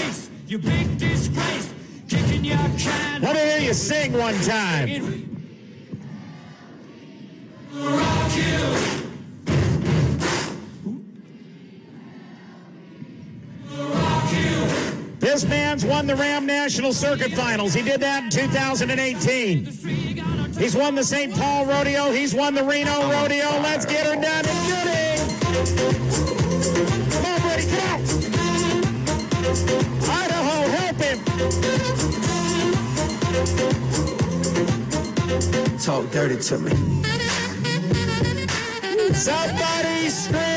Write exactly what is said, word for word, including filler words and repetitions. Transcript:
face, you big disgrace, kicking your can. Let me hear you sing one time. Rock you. Rock you. This man's won the Ram National Circuit Finals. He did that in two thousand eighteen. He's won the Saint Paul Rodeo. He's won the Reno Rodeo. Let's get her done and Goody. Come on, Brady, get out. Idaho, help him. Talk dirty to me. Somebody scream.